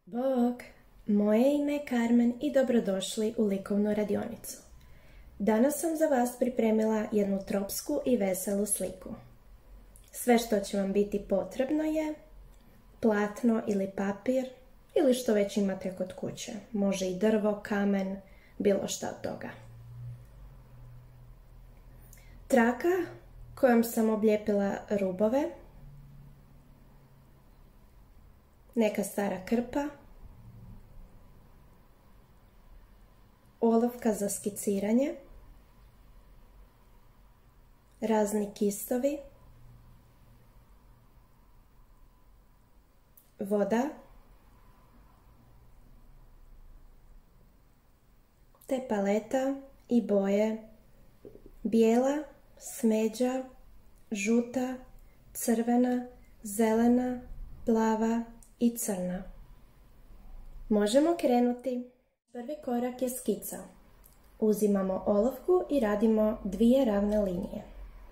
Bog, moje ime je Carmen i dobrodošli u likovnu radionicu. Danas sam za vas pripremila jednu tropsku i veselu sliku. Sve što će vam biti potrebno je platno ili papir ili što već imate kod kuće. Može i drvo, kamen, bilo šta od toga. Traka kojom sam oblijepila rubove, neka stara krpa, olovka za skiciranje, razni kistovi, voda, te paleta i boje bijela, smeđa, žuta, crvena, zelena, plava i crna. Možemo krenuti. Prvi korak je skica. Uzimamo olovku i radimo 2 ravne linije.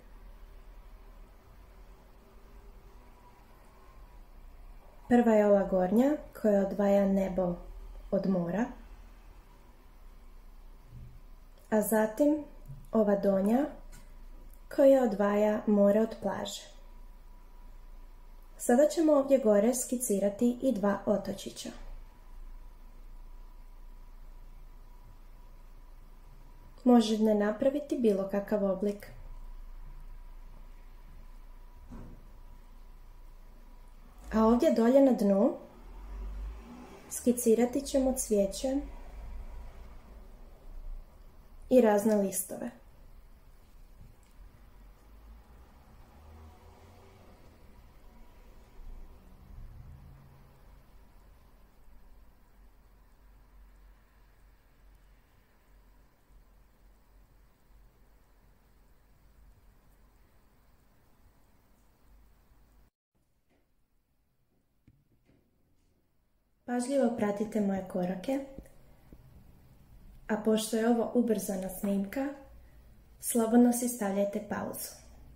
Prva je ova gornja koja odvaja nebo od mora, a zatim ova donja koja odvaja more od plaže. Sada ćemo ovdje gore skicirati i 2 otočića. Možete napraviti bilo kakav oblik. A ovdje dolje na dnu skicirati ćemo cvijeće i razne listove. Pažljivo pratite moje korake, a pošto je ovo ubrzana snimka, slobodno si stavljajte pauzu.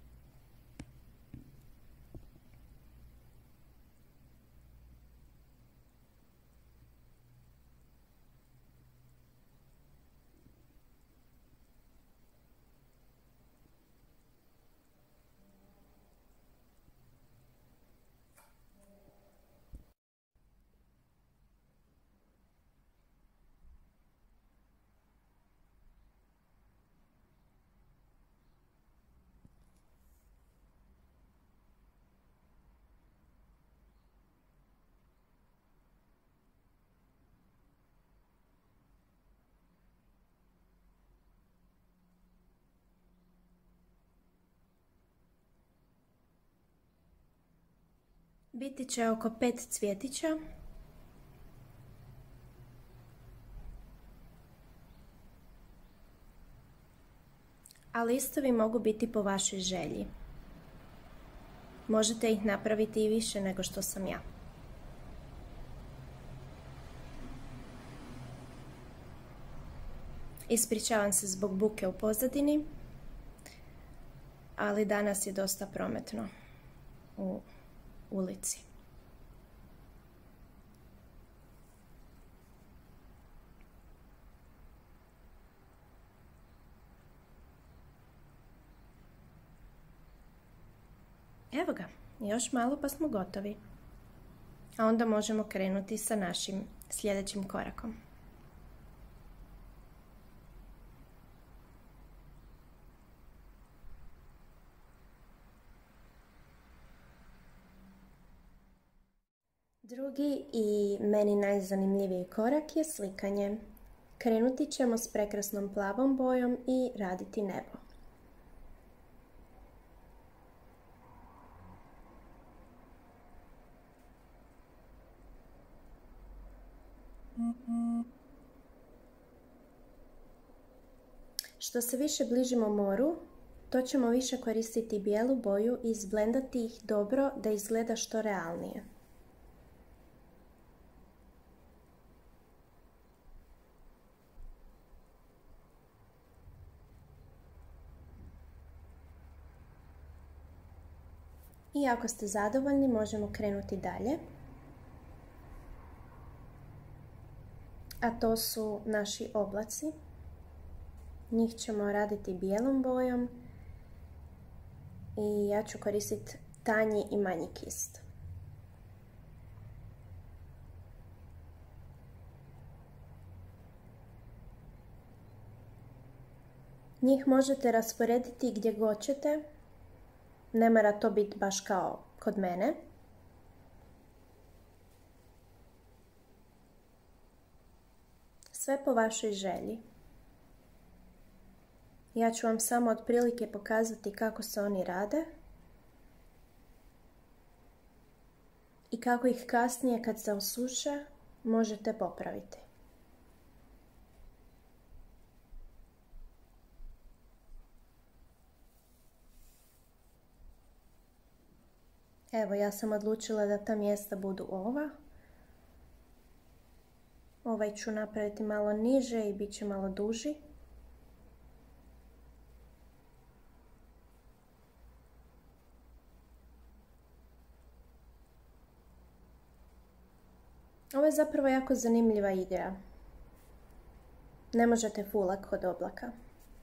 Biti će oko 5 cvjetića. A listovi mogu biti po vašoj želji. Možete ih napraviti i više nego što sam ja. Ispričavam se zbog buke u pozadini, ali danas je dosta prometno u ulici. Evo ga, još malo pa smo gotovi. A onda možemo krenuti sa našim sljedećim korakom. Drugi i meni najzanimljiviji korak je slikanje. Krenuti ćemo s prekrasnom plavom bojom i raditi nebo. Što se više bližimo moru, to ćemo više koristiti bijelu boju i izblendati ih dobro da izgleda što realnije. I ako ste zadovoljni, možemo krenuti dalje. a to su naši oblaci. Njih ćemo raditi bijelom bojom i ja ću koristiti tanji i manji kist. Njih možete rasporediti gdje god ćete, ne mora to biti baš kao kod mene. Sve po vašoj želji. Ja ću vam samo otprilike pokazati kako se oni rade i kako ih kasnije kad se osuše možete popraviti. Evo, ja sam odlučila da ta mjesta budu ova. Ovaj ću napraviti malo niže i bit će malo duži. Ovo je zapravo jako zanimljiva igra. Ne možete fulak kod oblaka.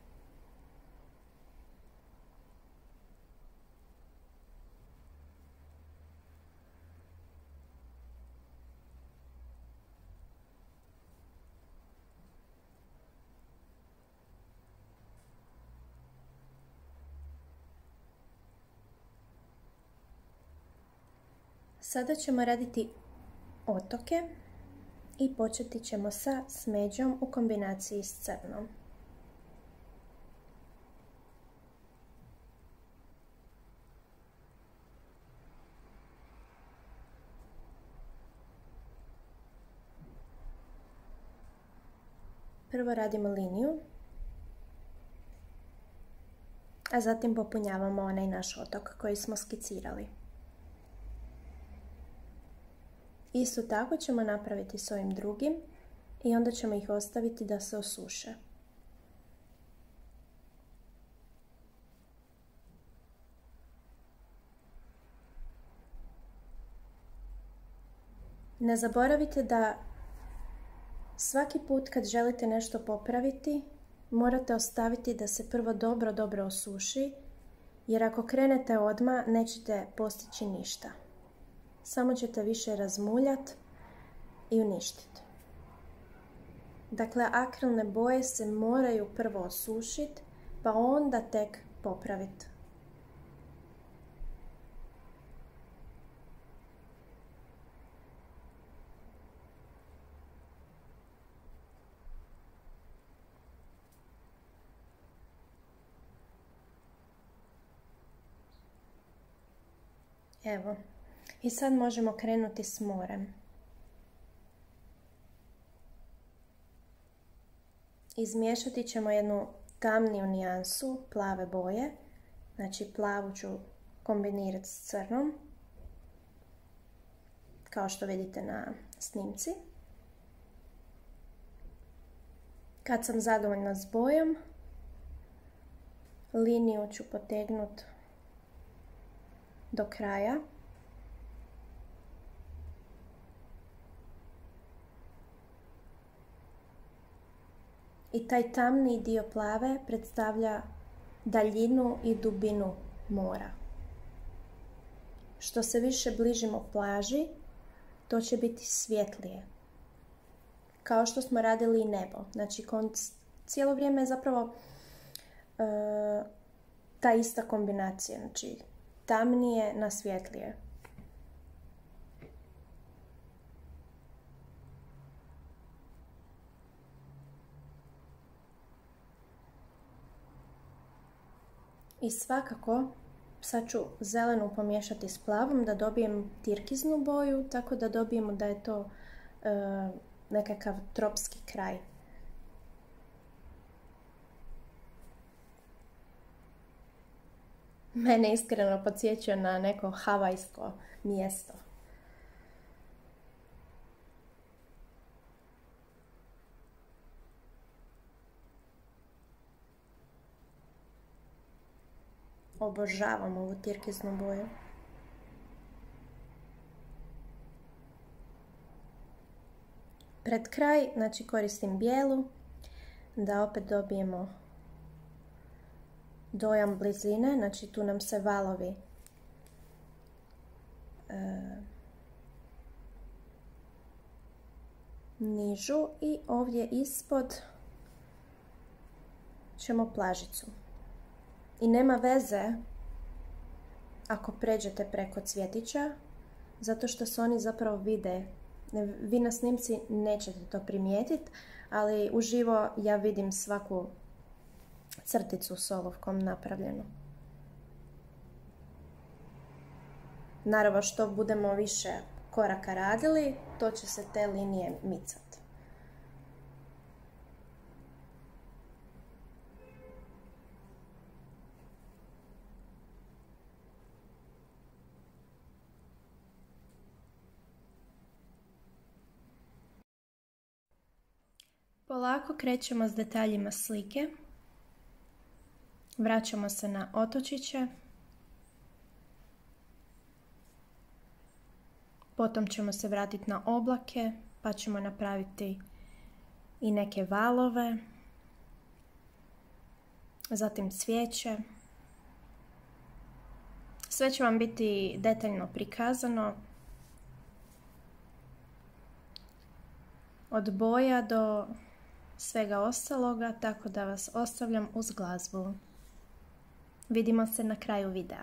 Sada ćemo raditi otoke i početi ćemo sa smeđom u kombinaciji s crnom. Prvo radimo liniju, a zatim popunjavamo onaj naš otok koji smo skicirali. Isto tako ćemo napraviti s ovim drugim i onda ćemo ih ostaviti da se osuše. Ne zaboravite da svaki put kad želite nešto popraviti, morate ostaviti da se prvo dobro osuši, jer ako krenete odmah nećete postići ništa. Samo ćete više razmuljati i uništiti. Dakle, akrilne boje se moraju prvo osušiti, pa onda tek popraviti. Evo. I sad možemo krenuti s morem. Izmiješati ćemo jednu tamniju nijansu plave boje. Znači plavu ću kombinirati s crnom. Kao što vidite na snimci. Kad sam zadovoljna s bojom, liniju ću potegnuti do kraja. I taj tamni dio plave predstavlja daljinu i dubinu mora. Što se više bližimo plaži, to će biti svjetlije. Kao što smo radili i nebo. Znači, cijelo vrijeme je zapravo ta ista kombinacija. Znači, tamnije na svjetlije. I svakako, sad ću zelenu pomiješati s plavom da dobijem tirkiznu boju, tako da dobijemo da je to nekakav tropski kraj. Mene iskreno podsjeća na neko havajsko mjesto. Obožavam ovu tirkiznu boju. pred kraj, znači koristim bijelu, da opet dobijemo dojam blizine, znači tu nam se valovi nižu i ovdje ispod ćemo plažicu. I nema veze ako pređete preko cvjetića, zato što se oni zapravo vide. Vi na snimci nećete to primijetiti, ali uživo ja vidim svaku crticu s olovkom napravljenu. Naravno, što budemo više koraka radili, to će se te linije micati. Polako krećemo s detaljima slike. Vraćamo se na otočiće. Potom ćemo se vratiti na oblake, pa ćemo napraviti i neke valove. Zatim cvijeće. Sve će vam biti detaljno prikazano. Od boja do svega ostaloga, tako da vas ostavljam uz glazbu. Vidimo se na kraju videa.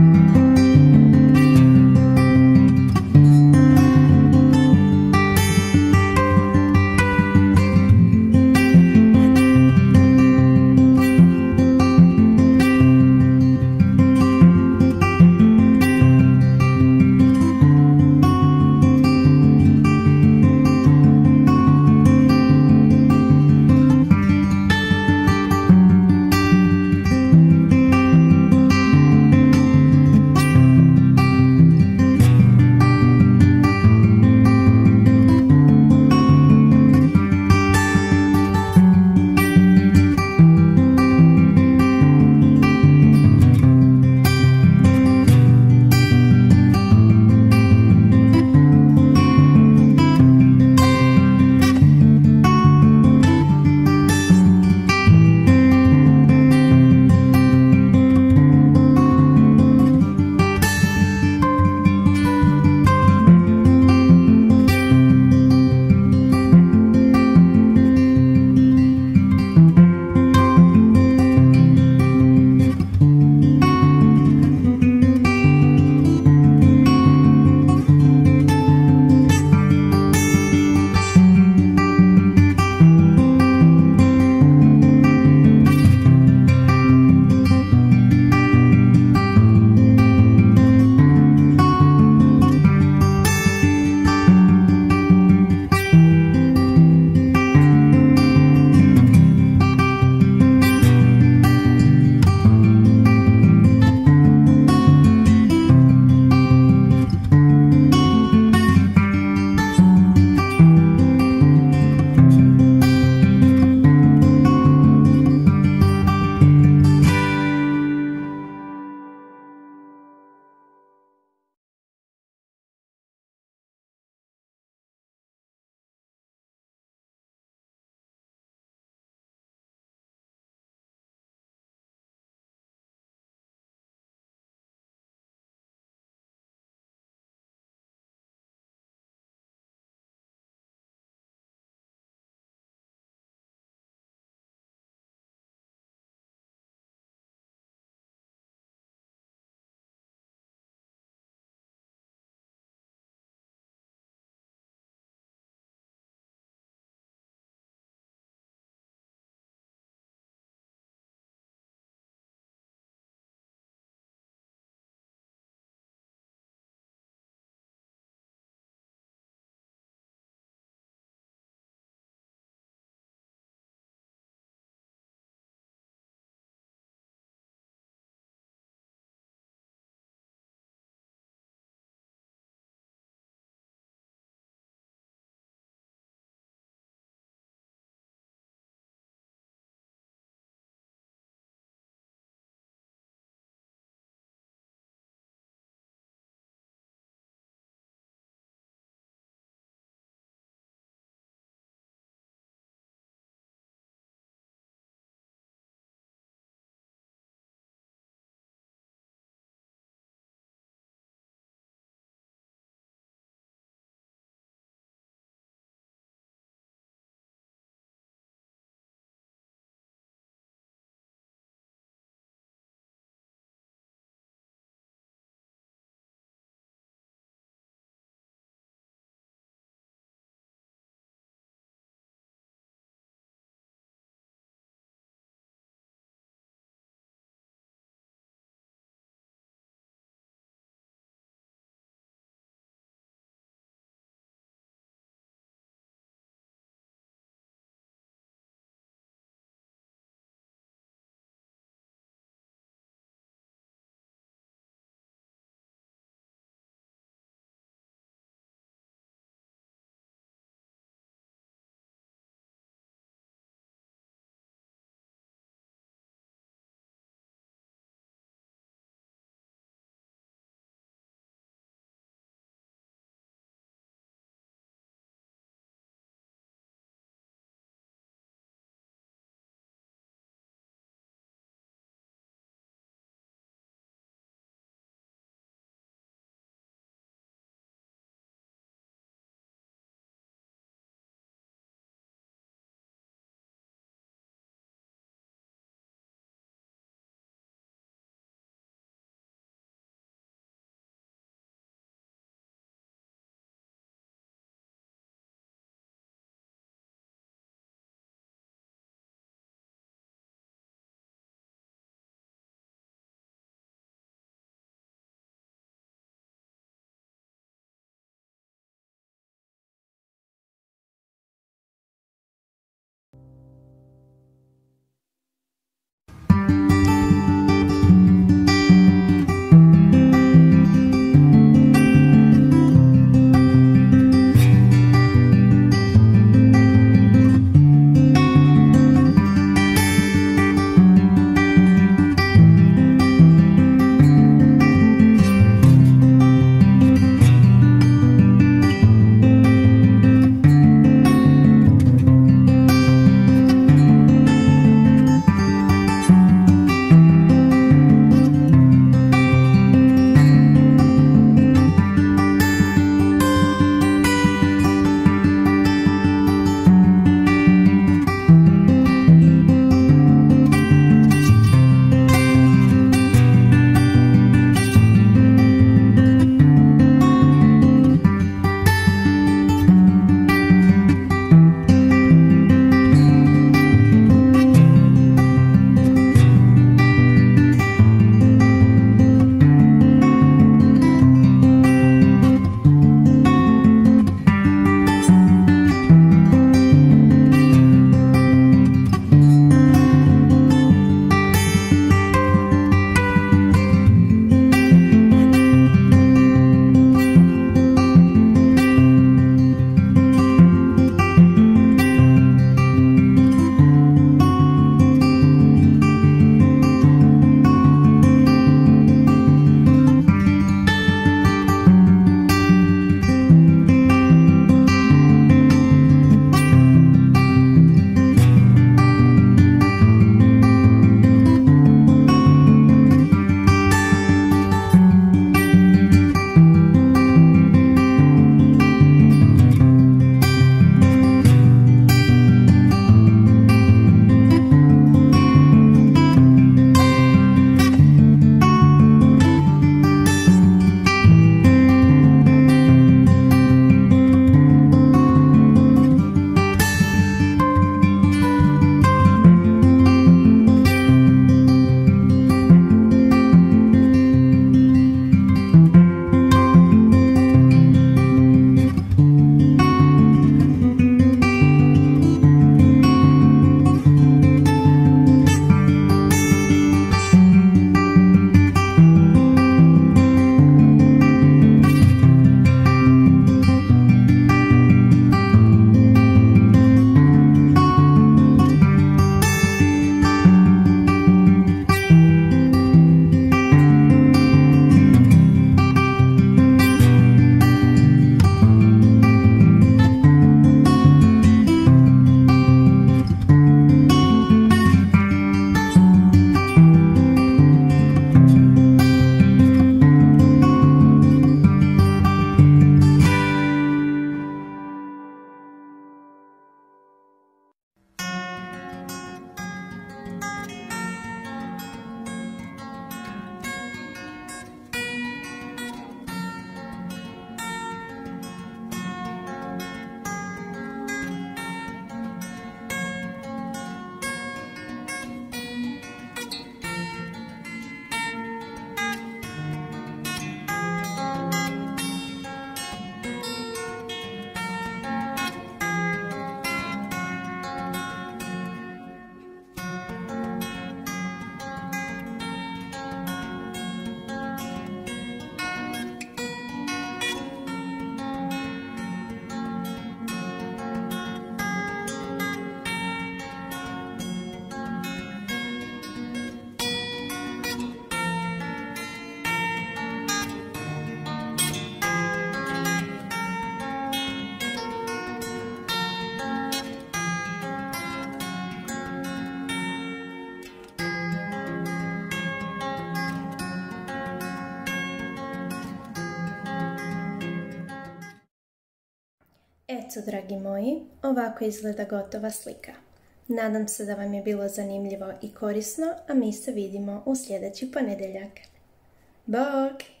Eto, dragi moji, ovako izgleda gotova slika. Nadam se da vam je bilo zanimljivo i korisno, a mi se vidimo u sljedeći ponedjeljak. Bok!